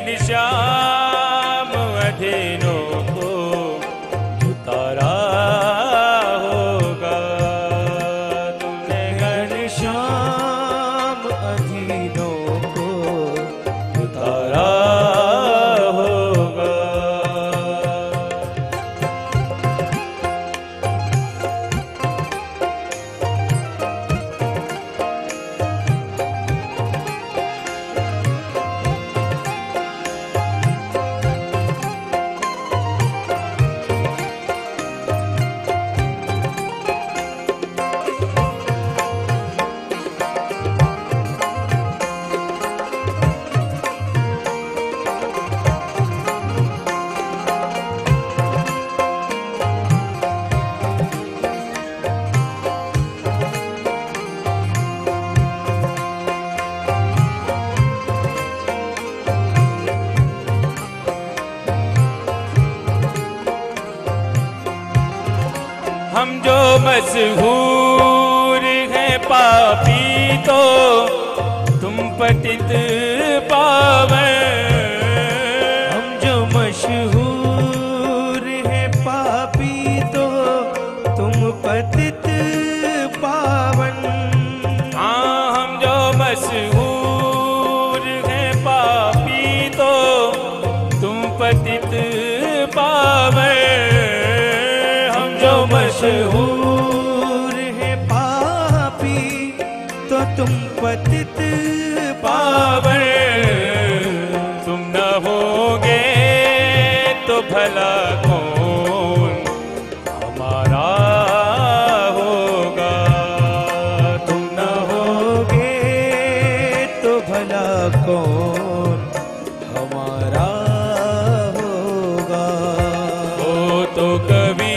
घनश्याम अधीनों को उतारा होगा, तुमने घनश्याम अधीनों को उतारा होगा। हम जो मशहूर हैं पापी तो तुम पतित पावन, हम जो मशहूर हैं पापी तो तुम पतित पावन। हाँ हम जो मशहूर हैं पापी तो तुम पतित पावन, मशहूर है पापी तो तुम पतित पावन। तुम न होगे तो भला कौन हमारा होगा, तुम न होगे तो भला कौन हमारा होगा। वो तो कभी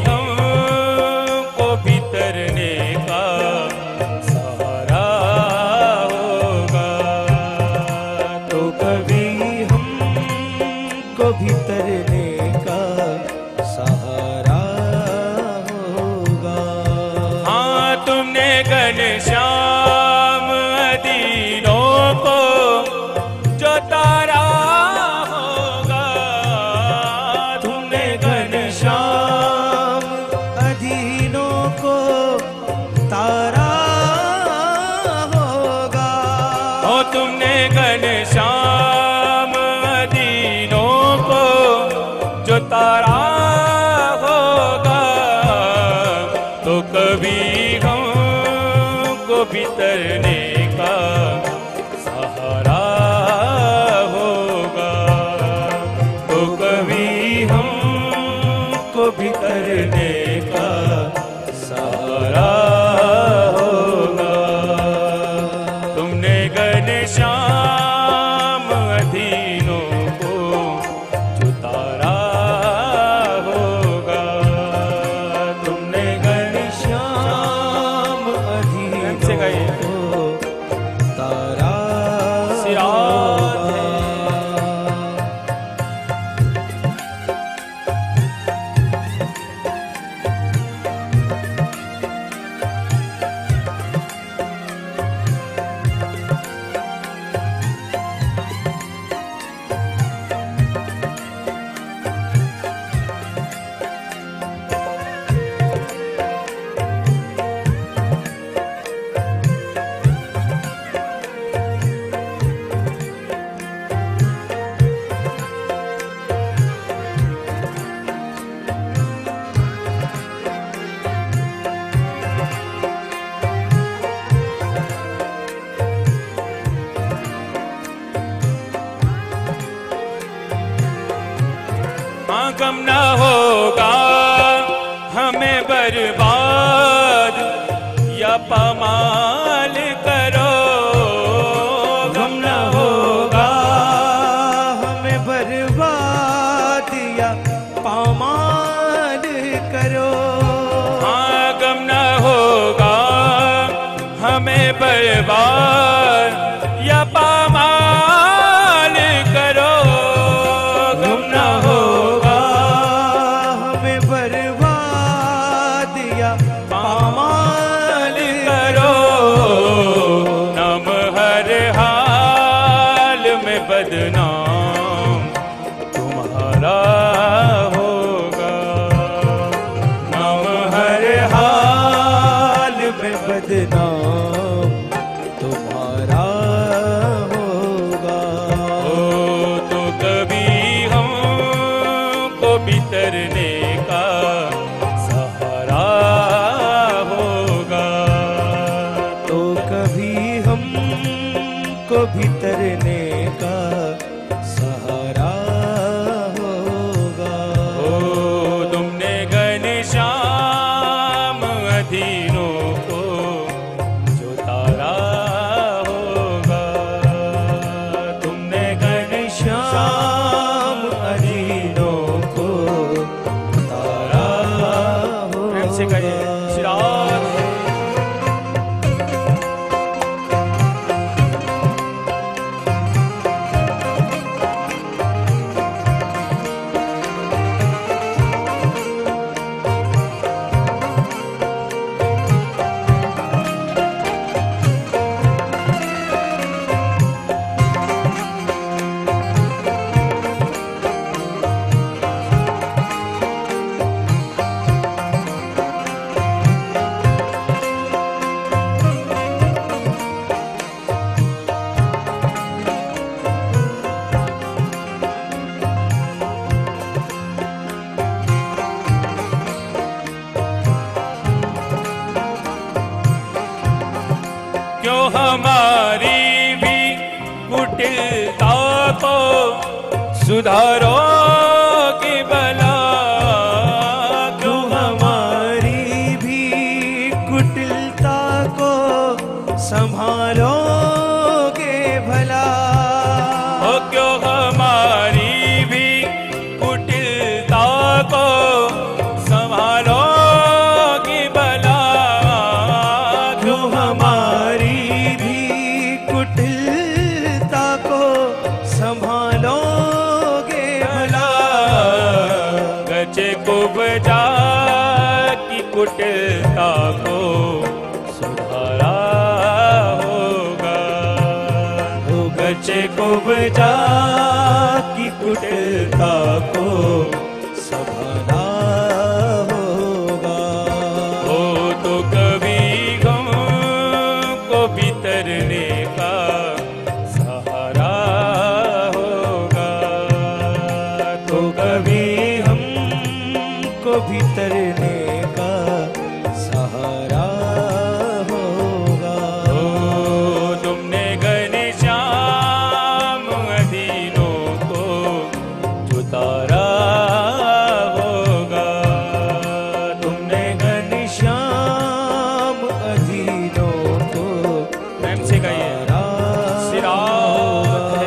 भीतरने का सहारा होगा। हाँ तुमने घनश्याम अधीनों को जो तारा होगा, तुमने घनश्याम अधीनों को तारा होगा। ओ तुमने घनश्याम जो तारा होगा, तो कभी हमको भीतरने का सहारा होगा, तो कभी हमको भीतरने का सहारा होगा। तुमने घनश्याम अधीनों को जो तारा गम न होगा हमें बर्बाद या पामाल करो, गम न होगा हमें बर्बाद या पामाल करो। हाँ गम न होगा हमें बर्बाद या पामाल करो, गम न होगा हमें बर्बाद या पामाल करो। नाम हर हाल में बदनाम घनश्याम अधीनों को तारा हो। प्रेम से कहिए श्री राम। क्यों हमारी भी कुटिलता को सुधारो कि भला। क्यों हमारी भी कुटिलता को संभालोगे भला। ओ क्यों हमारी भी कुटिलता को संभालोगी भला। क्यों हमारी भी कुटिलता को संभालोगे भला। गचे को बजा की कुटिलता को सुधारा होगा। हो गचे को बजा की कुटिलता को संभाला होगा। हो तो कभी गम को बितरने का सहारा होगा। तो कभी हमको भीतरने का सहारा होगा। हो तुमने घनश्याम अधीनों को उतारा होगा। तुमने घनश्याम अधीनों को प्रेम से कहिए श्री राम है।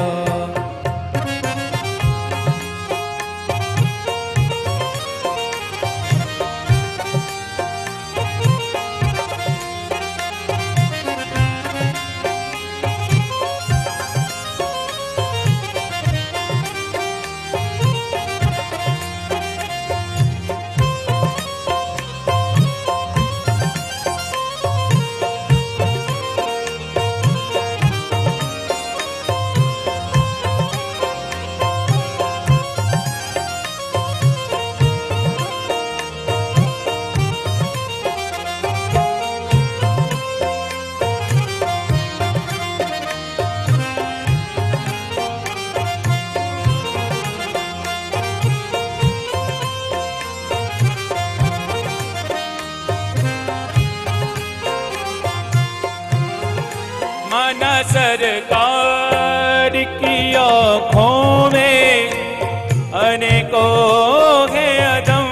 माना सरकार की आँखों में अनेकों है अदम।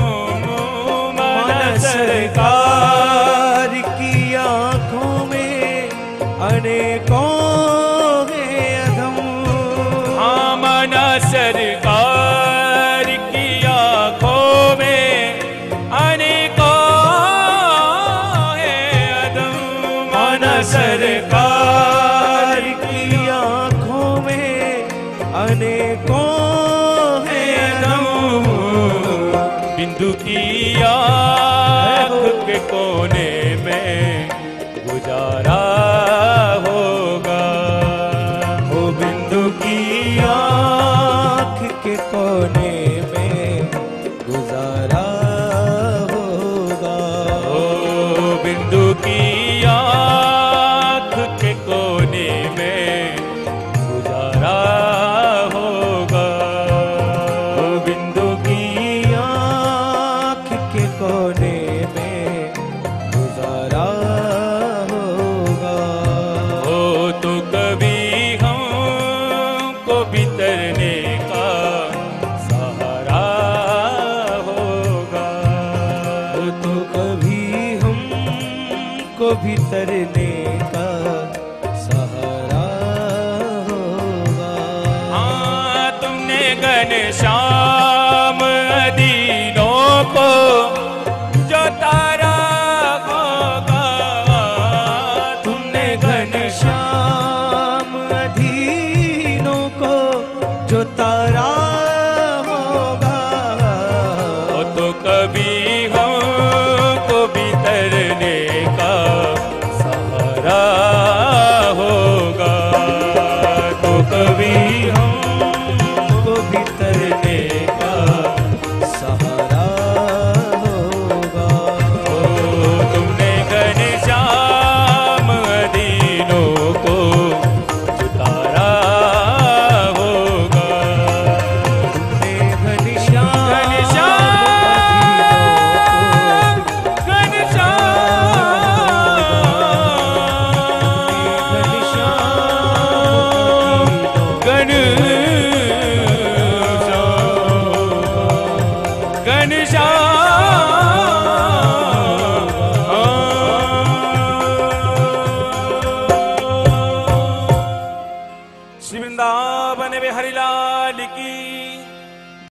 माना सरकार की आँखों में अनेकों है अधम। हाँ माना सरकार की आँखों में अनेकों है अदम। माना सरकार की आँखों में अनेकों है अधम। बिंदु की आँख के कोने में गुजारा होगा। वो बिंदु की आँख के कोने में गुजारा होगा। ओ बिंदु की आँख के कोने में गुजारा होगा। वो बिंदु की आँख के कोने में गुजारा होगा। हो तो कभी हमको बितरने का सहारा होगा। वो तो कभी हमको भीतरने का सहारा होगा। घनश्याम दीनों को जो तारा होगा। तुमने घनश्याम अधीनों को जो तारा होगा। तो कभी हमको भी तरने का सहारा होगा। तो कभी हमको भी तरने का सहारा होगा। तुमने घनश्याम दीनों को उतारा होगा। तुमने घनश्याम श्री वृंदावन में हरिलाल की